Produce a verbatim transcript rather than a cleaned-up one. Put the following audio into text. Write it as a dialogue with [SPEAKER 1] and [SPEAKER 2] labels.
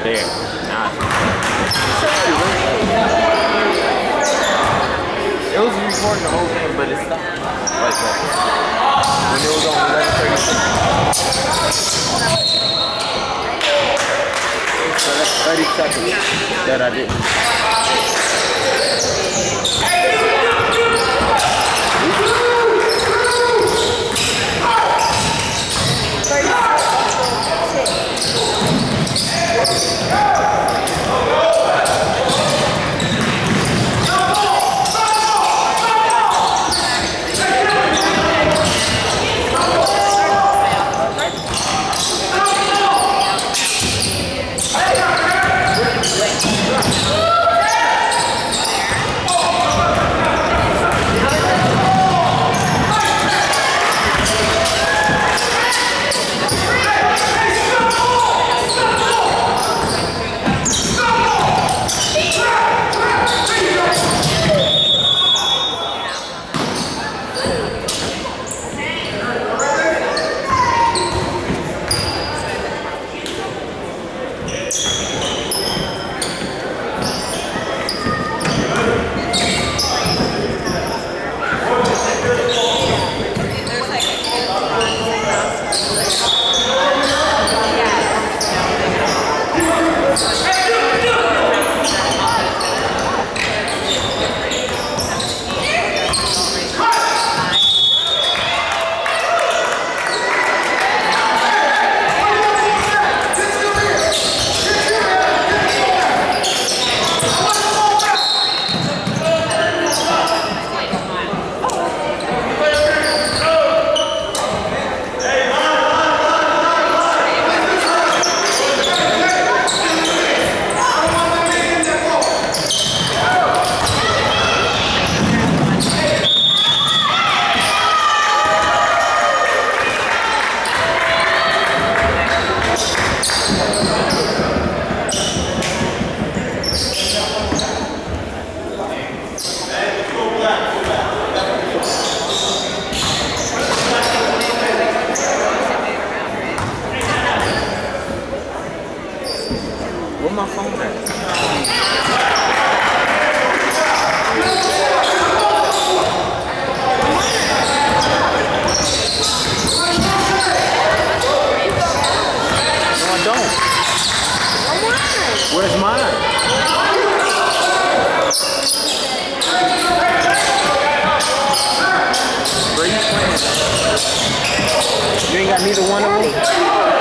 [SPEAKER 1] There. Nah. It was recording the whole thing, but it stopped. Like that. When it was on eleven thirty-six. So that's thirty seconds that I didn't. Where my phone at? No, I don't. Where's mine? Where you playing? You ain't got neither one of them?